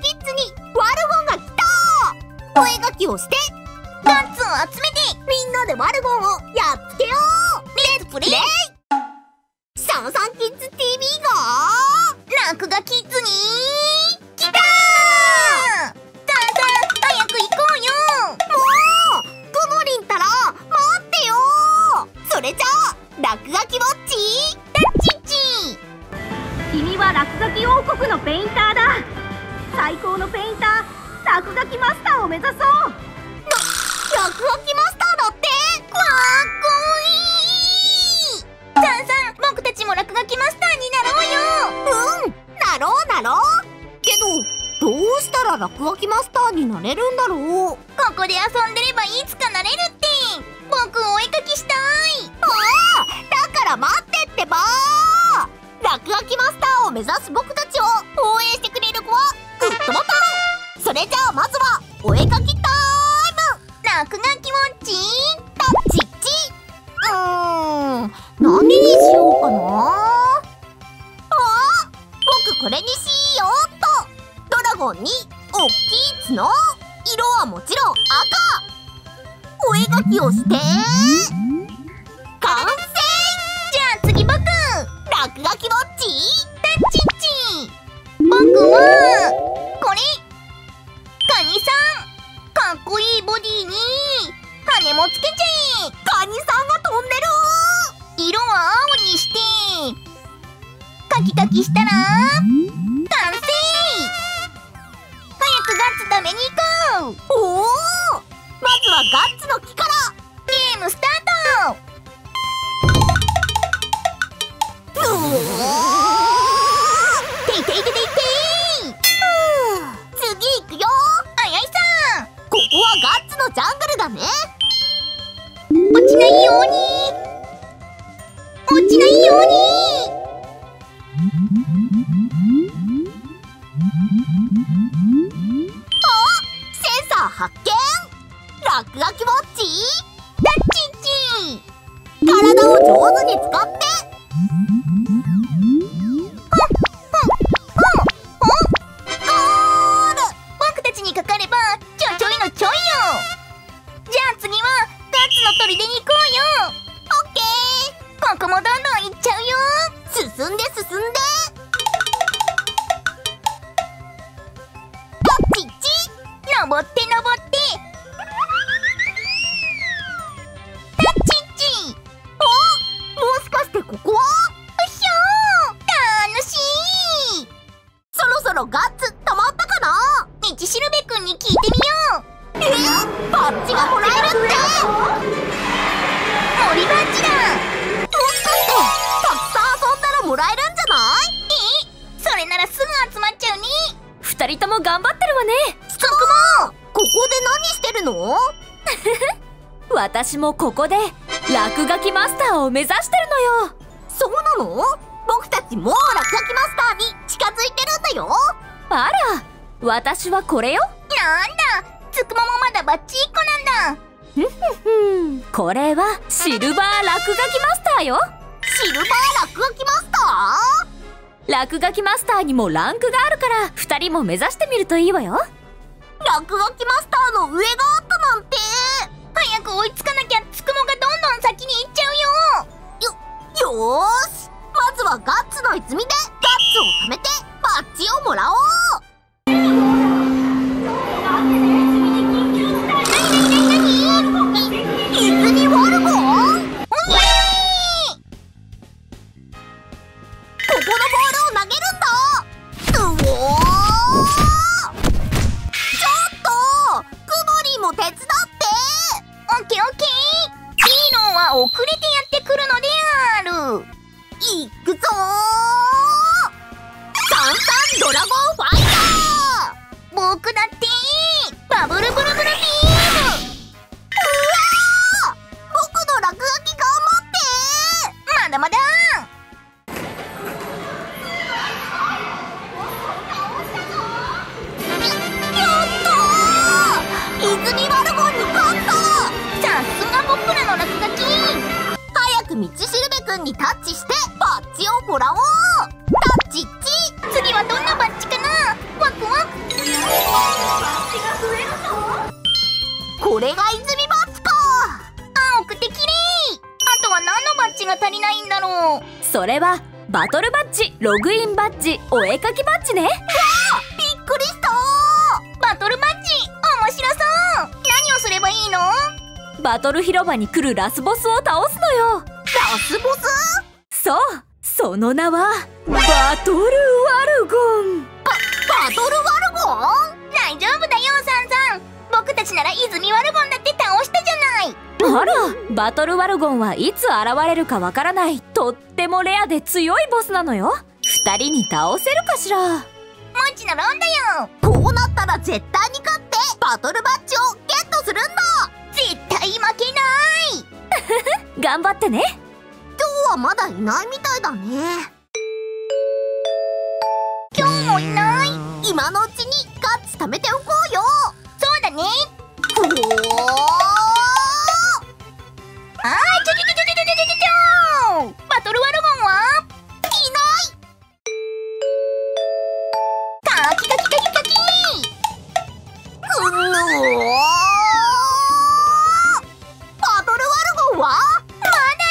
キッズにワルゴンが来た。お絵描きをしてガッツを集めてみんなでワルゴンをやっつけよう。レッツプレイ。サンサンキッズ TV が落書きッズに来たー。サンサン早く行こうよ。もうくもりんたら待ってよー。それじゃあ落書きウォッチタッチッチ。 君は落書き王国のペインターだ。最高のペインター、落書きマスターを目指そう。 落書きマスターだって。かっこいい。サンサン、僕たちも落書きマスターになろうよ。うん、なろうなろう。けどどうしたら落書きマスターになれるんだろう。ここで遊んでればいつかなれるって。僕お絵描きしたい。ああ、だから待ってってば。落書きマスターを目指す僕たちを応援してくれる子はグッドボタン。それじゃあまずはお絵描きタイム。落書きウォッチタッチッチ。何にしようかな。僕これにしようっと。ドラゴンにおっきい角、色はもちろん赤。お絵描きをして完成。じゃあ次僕、落書きウォッチタッチッチ。僕はこれ。カニさん、かっこいいボディに羽もつけちゃえ。カニさんが飛んでる。色は青にしてカキカキしたら完成。早くガッツ食べに行こう。おお、まずはガッツの木からゲームスタート。ていていていていてい。次行くよ。あやいさん、ここはガッツのジャングルだね。落ちないように、落ちないように。あ、センサー発見。落書きウォッチタッチッチ。体を上手に使って僕たちにかかればちょちょいのちょいよ。じゃあ次はガッツの砦に行こうよ。オッケー。ここもどんどん行っちゃうよ。進んで進んでタッチッチ。登って登ってタッチッチ。お、もしかしてここは。うひょー、楽しい。そろそろガッツ溜まったかな。道しるべくんに聞いてみよう。バッジがもらえるって。森バッジだ。もしかしてたくさん遊んだらもらえるんじゃない？それならすぐ集まっちゃうね。 二人とも頑張ってるわね。 つくも、ここで何してるの？ 私もここで落書きマスターを目指してるのよ。 そうなの？僕たちもう落書きマスターに近づいてるんだよ。 あら、私はこれよ。 なんだ、つくももまだバッチ1個なんだ。 これはシルバー落書きマスターよ。 シルバー落書きマスター？ 落書きマスターにもランクがあるから2人も目指してみるといいわよ。 落書きマスターの上があったなんて。早く追いつかなきゃつくもがどんどん先に行っちゃうよ。よーし、まずはガッツの泉でガッツを貯めてバッジをもらおう。泉ワルゴン？ここのボールを投げるんだ。うおー、ちょっとくもりんも手伝って。オッケーオッケー。ヒーローは遅れてやってくるのである。いくぞー。サンサンドラゴンファイター。僕だってバブルブルブルビーム。うわー、僕の落書き頑張って。まだまだ。やったー、泉ワルゴンに勝った。さすが僕らの落書き。早く道しるべくんにタッチしてバッジをもらおう。タッチッチ。次はどんなバッジかな。ワクワク。 これが泉バッジか。青くて綺麗。あとは何のバッジが足りないんだろう。 それはバトルバッジ、ログインバッジ、お絵かきバッジね。 わあ、びっくりした。バトルバッジ面白そう。何をすればいいの？ バトル広場に来るラスボスを倒すのよ。 ラスボス？ そう、その名はバトルワルゴン。 バトルワルゴン？大丈夫だよサンさん。僕たちなら泉ワルゴンだって倒したじゃない。 あら、バトルワルゴンはいつ現れるかわからないとってもレアで強いボスなのよ。2人に倒せるかしら。 もちろんだよ。こうなったら絶対に勝ってバトルバッジをゲットするんだ。絶対負けない。 頑張ってね。 今日はまだいないみたいだね。今日もいない。今のうちにガッツ貯めておこうよ。そうだね。おお、バトルワルゴンはいない。カキカキカキカキ。バトルワルゴンはま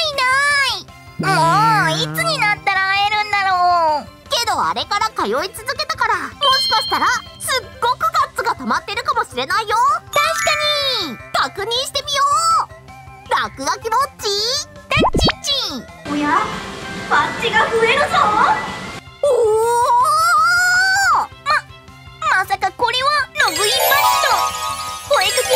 だいない。もういつになったら会えるんだろう。けどあれから通い続けたから、もしかしたらすっごくガッツが溜まってるかもしれないよ。確かに。確認してみよう。落書きボッチタッチチ。 おや、バッジが増えるぞ。 おお、まさかこれはログインバッジとお絵かき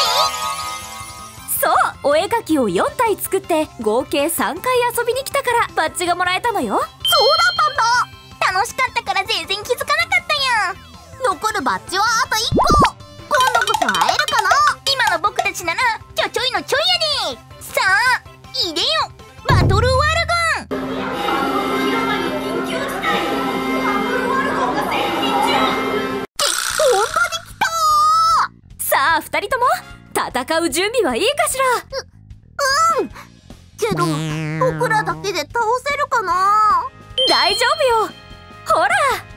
バッジ？ そう、お絵かきを4体作って合計3回遊びに来たからバッジがもらえたのよ。 そうだったんだ。楽しかったから全然気づかなかったやん。残るバッジはあと1個。今度こそ会えるかな。今の僕たちならちょちょいのちょいやで。さあいでよ、バトルワルゴン。広場に緊急事態。バトルワルゴンが接近中。本当に来た。 さあ2人とも戦う準備はいいかしら。 うん。けど僕らだけで倒せるかな。 大丈夫よ。ほら。 わ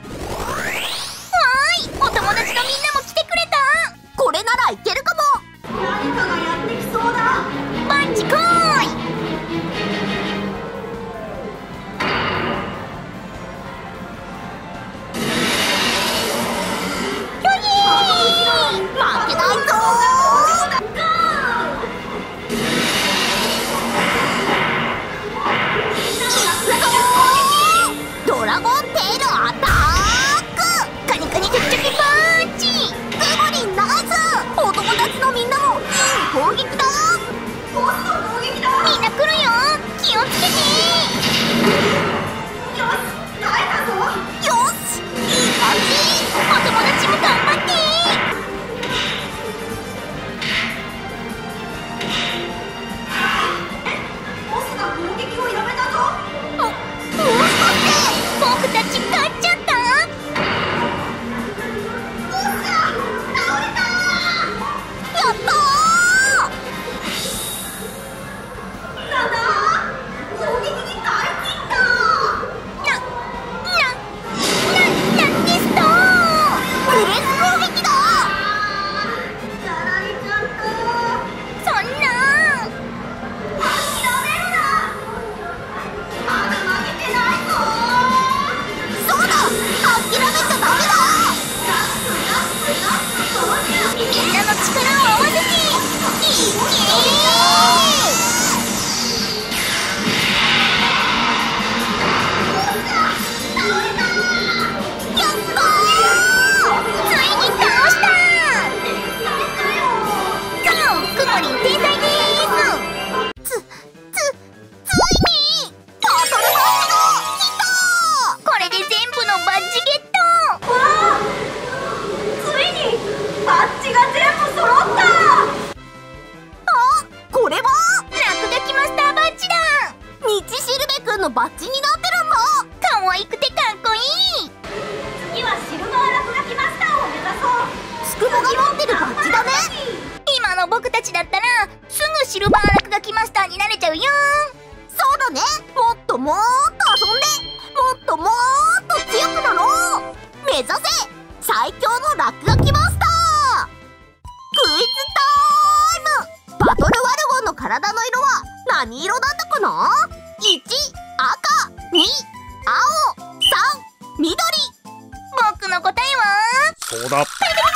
ーい、お友達のみんなも来てくれた。これならいけるかも。何かがやってきそうだ。バッチコーイ。負けないぞー。ドラゴンテールアタック。カニカニチョキチョキパンチ。グモリンナイス。お友達のみんなもいい攻撃だ。ボスの攻撃だ。みんな来るよ、気をつけて。よし、耐えたぞ。よし、いい感じ。お友達も頑張って。ボスが攻撃をやめたぞ。もしかして僕たち勝っちゃった？ボスが倒れた。やったー。なんだ、攻撃に大ヒット。なんですと。ブレス攻撃だ。やられちゃった。そんな諦めるな。まだ負けてないぞ。そうだ、諦めちゃダメだ。みんなの力を合わせていけ。バッジになってるんだ。可愛くてかっこいい。次はシルバー落書きマスターを目指そう。スクボが持ってるバッジだね。今の僕たちだったらすぐシルバー落書きマスターになれちゃうよ。そうだね。もっともっと遊んで、もっともっと強くなろう。目指せ最強の落書きマスター。クイズタイ体の色は何色だったかな？ 1、赤、2、青、3、緑。僕の答えはそうだ。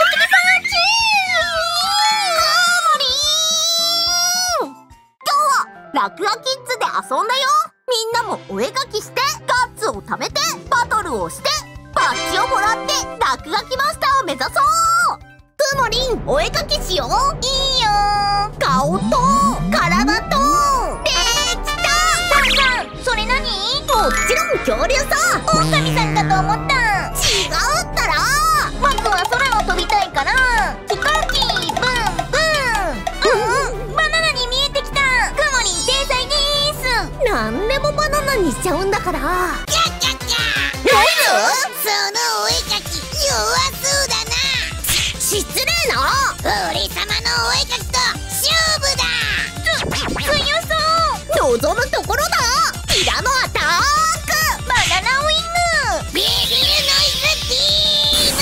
ラクガキッズで遊んだよ。みんなもお絵描きしてガッツを貯めてバトルをしてバッジをもらってラクガキマスターを目指そう。くもりん、お絵描きしよう。いいよ。顔と体とできた。さん、それ何？もちろん恐竜さ。狼さんかと思った。違うったら。僕は空を飛びたいから飛行機ブンブン。バナナに見えてきた。くもりん天才でーす。なんでもバナナにしちゃうんだから。 キャッキャッキャー。 ノイそのお絵描き弱そうだな。 ズ？失礼な。 俺様のお絵描きと勝負だ。 強そう。望むところだ。ティラノアタック。バナナウィング。 ビビるノイズティー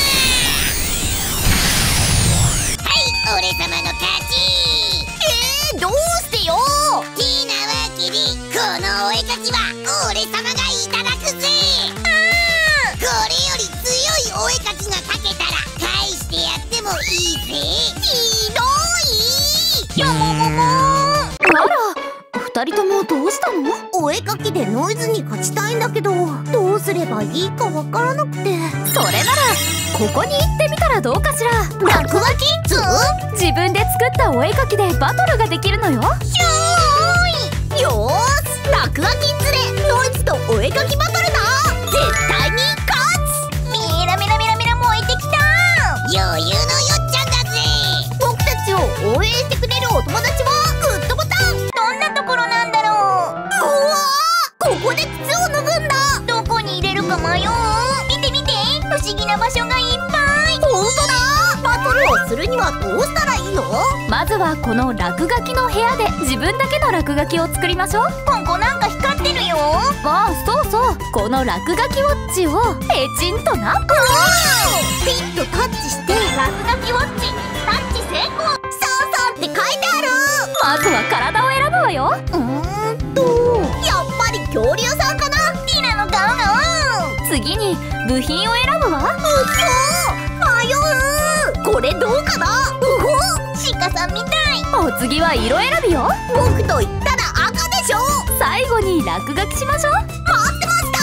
ム。はい、俺様の勝ち。 どうしてよ。 ティーなわけでこのお絵描きは俺様がいただくぜ。これより強いお絵描きが描けたら返してやってもいいぜ。 ひどい。やももも。あら、二人ともどうしたの？お絵描きでノイズに勝ちたいんだけど、どうすればいいかわからなくて。 それならここに行ってみたらどうかしら。 ラクガキッズ？ 自分で作ったお絵描きでバトルができるのよ。 すごい。よーし、ラクガキッズでノイズとお絵描きバトルだ。絶対に勝つ。ミラミラミラミラ燃えてきた。 余裕のよっちゃんだぜ。 僕たちを応援してくれるお友達はグッドボタン。どんなところなんだろう。うわー、ここで靴を脱ぐんだ。どこに入れるか迷う。見て見て、不思議な場所がいっぱい。ほんとだ。バトルをするにはどうしたらいいの？ まずはこの落書きの部屋で自分だけの落書きを作りましょう。 ここなんか光ってるよ。 ああ、そうそう、この落書きウォッチをペチンとな。 ピッとタッチして落書きウォッチタッチ成功。そうそうって書いてある。 まずは体を選ぶわよ。 やっぱり恐竜さんかな。ティラノガウガウ。 次に部品を選ぶわ。 迷う。これどうかな。鹿さんみたい。 お次は色選びよ。 僕と言ったら赤でしょ。 最後に落書きしましょう。 待ってました。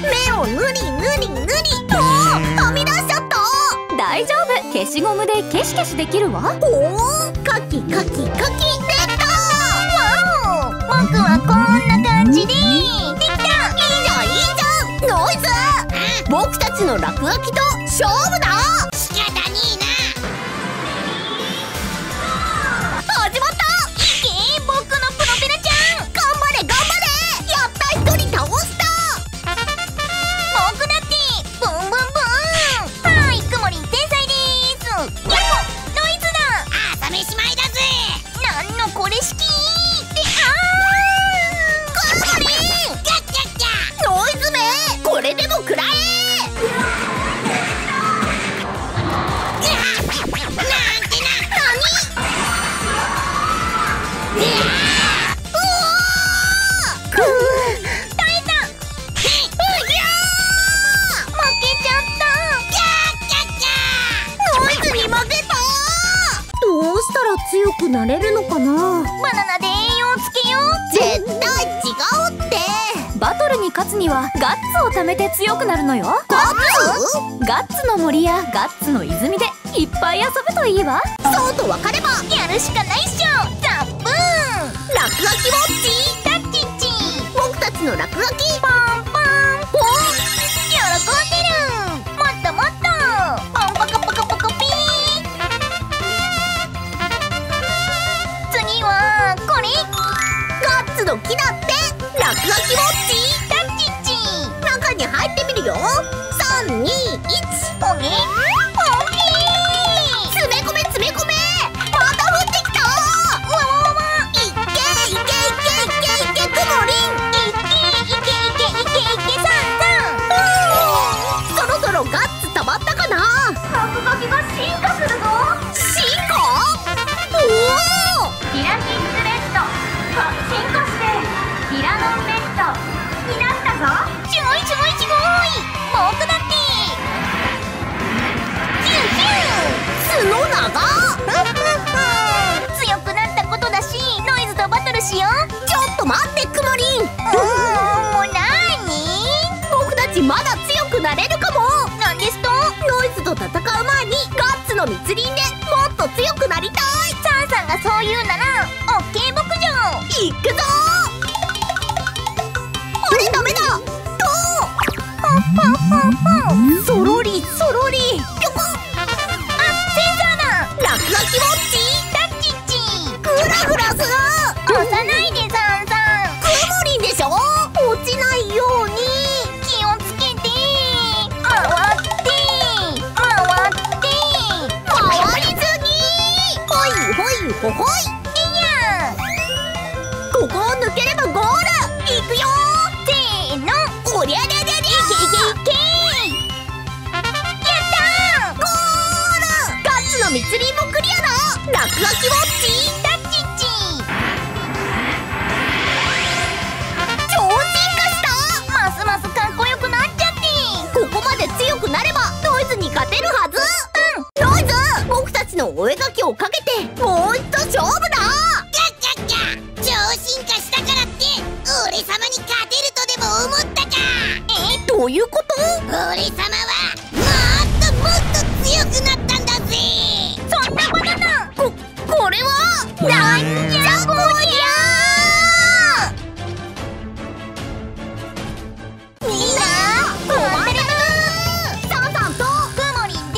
目をぬりぬりぬり。はみ出しちゃった。 大丈夫、消しゴムでケシケシできるわ。 カキカキカキできた。わお、僕はこんな感じでできた。いいじゃんいいじゃん。ノイズ、僕たちの落書きと勝負だ。 仕方ねえな。 始まった。僕のプロペラちゃん。頑張れ頑張れ。やった、一人倒した。僕だってブンブンブン。はい、くもりん天才でーす。やっほ、ノイズだ。 朝飯前だぜ。 なんのこれ式で、くもりん。 キャッキャッキャー。 ノイズめ、これでも食らえ。 なんてな。 強くなれるのかな。バナナで栄養つけよう。絶対違うって。 バトルに勝つにはガッツを貯めて強くなるのよ。 ガッガッツの森やガッツの泉でいっぱい遊ぶといいわ。 ツ？そうと分かればやるしかないっしょ。ザップーン。落書きウォッチタッチッチ。僕たちの落書きパンパンポン。喜んでる。もっともっとパンパカパカパカピー。次はこれ。ガッツの木だって。落書きウォッチタッチッチ。中に入ってみるよ。3、2、1。ポゲポゲー。詰め込め詰め込め。また降ってきた。わわわわ。いけいけいけいけいけいけくもりん。いけいけいけいけいけさんさん。そろそろガッツ溜まったかな。落書きが進化するぞ。進化？おお。 ミラキッズレッドの密林でもっと強くなりたい。サンさんがそう言うならオッケー牧場行くぞ。あれダメだ。どうパンパンパンパン、そろりそろり、ぴょこ。あ、センサーだ。落書きウォッチ、タッチッチ。グラグラする。押さないでサンさん。クモリンでしょ。落ちないように気をつけて。回って回って回りすぎ。ほいほいほほい。いや、ここを抜ければゴール。いくよ。せーの、おりゃりゃりゃりゃ。いけいけいけ。やったー、ゴール。ガッツの密林もクリアだ。落書きウォッチ、タッチッチ。超進化した。ますますかっこよくなっちゃって。ここまで強くなればノイズに勝てるはず。うん、ノイズ、僕たちのお絵描きをかけてもう一度勝負だ。 ガッガッガ、超進化したからって俺様に勝てるとでも思ったか。 どういうこと？ 俺様はもっともっと強くなったんだぜ。 そんなバナナ、これはなんじゃこりゃ。みんな待ってる。サンさんとくもりんです。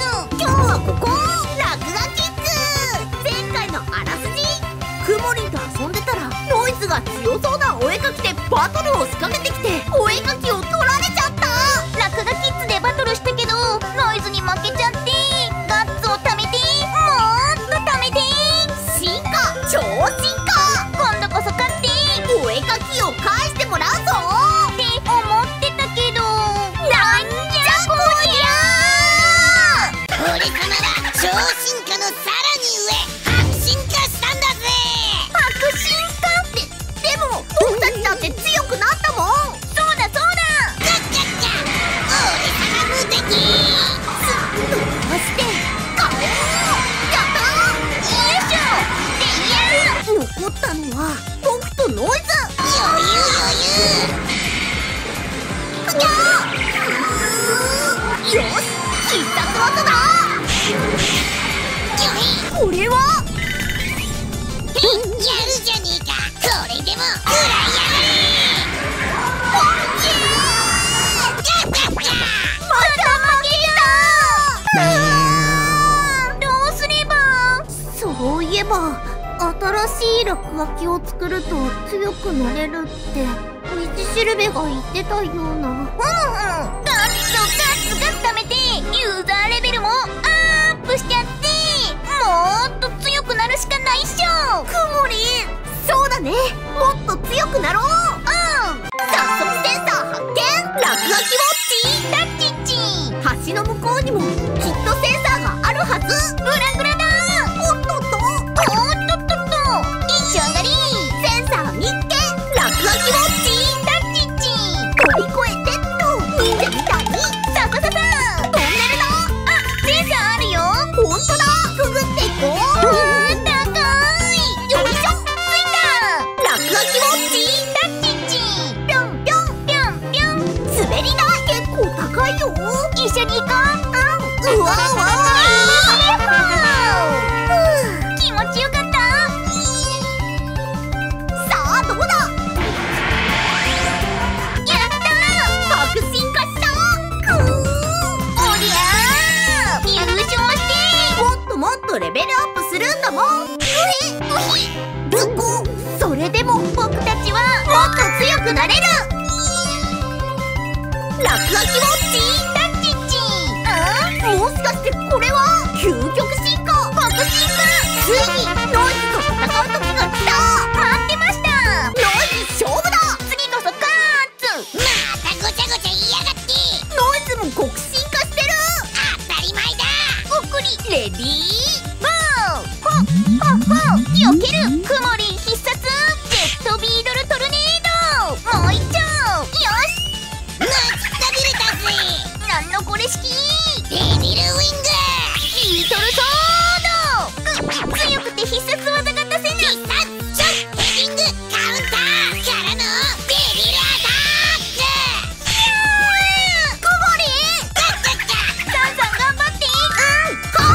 今日はここ落書きッズ。前回のあらすじ、くもりんと遊んでたらノイズが強そうなお絵描きでバトルを仕掛けてきて、お絵描きを取られちゃった。落書きッズでバトルしたけどノイズに負けちゃって、ガッツを貯めて、もっと貯めて、進化、超進化。今度こそ勝ってお絵描きを返してもらうぞって思ってたけど、なんじゃこりゃ。 俺様は超進化のさらに上、白進化したんだぜ。 白進化って、でも僕たちだって強くなったもん。そうだそうだ。 ガッガッガ、俺様無敵。 すっと飛ばしてガオー。やったー。よいしょ。で、残ったのは僕とノイズ。 余裕余裕。 ふにゃー。よし、必殺技だ。これはやるじゃねえか。これでも食らいやがれ。ガッガッガ、 また負けた。どうすれば。そういえば新しい落書きを作ると強くなれるって道しるべが言ってたような。ガッツ貯めてユーザーレベルもアップしちゃって、もっと強くなるしかないっしょ。くもりん、そうだね、もっと強くなろう。早速センサー発見。落書きウォッチ、タッチッチ。橋の向こうにもきっとセンサーがあるはず。グラグラだ。おっとっとおっとっとっと、一丁上がり。センサー見っけ。落書きウォッチ、タッチッチ。飛び越えてっと、忍者みたいにササササ。トンネルだ。あ、センサーあるよ。ほんとだ。くぐっていこう。高い。よいしょ、ついた。落書きウォッチ、タッチッチ。ぴょんぴょんぴょんぴょん。滑り台結構高いよ。一緒に行こう。うわうわ。気持ちよかった。さあどうだ。やったー、白進化した。おりゃー、優勝して。もっともっとレベルアップするんだもん。それでも僕たちはもっと強くなれる。落書きウォッチ、タッチッチ。もしかしてこれは究極進化、爆進化。ついにノイズと戦う時が来た。待ってました。ノイズ勝負だ。次こそガッツ。 またごちゃごちゃ言いやがって。 ノイズも極進化してる。 当たり前だ。 ごっくりレディーゴー。ほっほっほ、避ける。くもりん必殺ジェットビードルトルネード。もう一丁。よし、 待ちくたびれたぜ。 なんのこれ式。 デビルウィング、 ビートルソード。強くて必殺技が出せない。 必殺ショットヘディングカウンターからのデビルアタック。 くもりん、 ガッガッガ、 サンさん頑張って。はっ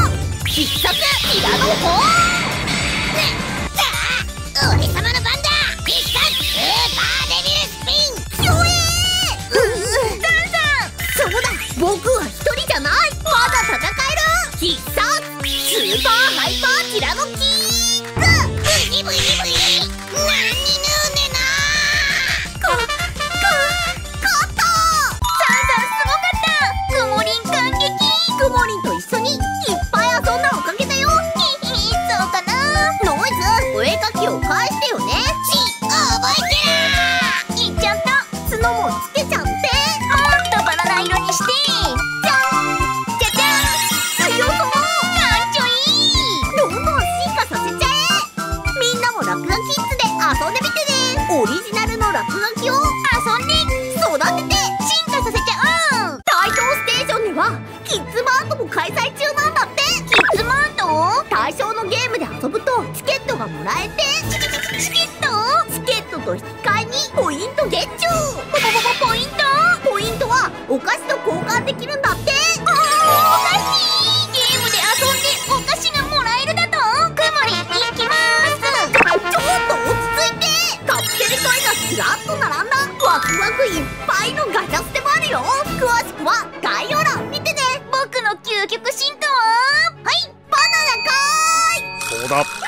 必殺ティラノホーン。 さあ俺様の番だ。必殺スーパーデビルスピン。 ひょえー。ザンさん、そうだ、僕は一人じゃない。まだ戦える。必殺スーパーハイパーティラノキック。 ブヒブヒブヒ。何にぬうねな。 勝った。ザンさんすごかった。くもりん感激。くもりんと一緒にいっぱい遊んだおかげだよ。ひひ、そうかな。ノイズ、お絵かきを返してよね。 覚えてる。 いっちゃった。角もつけちゃって。もっとバナナ色にして。じゃんじゃじゃん。強そう。かっちょいい。どんどん進化させちゃえ。みんなも落書きキッズで遊んでみてね。オリジナルの落書きを遊んで育てて進化させちゃう。大東ステーションではキッズマートも開催中なんだって。キッズマート、対象のゲームで遊ぶとチケットがもらえて、チケットと引き換えにポイントゲッチュー。ポイントはお菓子と交換できるんだって。お菓子、ゲームで遊んでお菓子がもらえるだと。くもりん行きまーす。ちょっと落ち着いて。カプセルトイがずらっと並んだワクワクいっぱいのガチャステもあるよ。詳しくは概要欄見てね。僕の究極進化ははい、バナナかーい。 そうだ。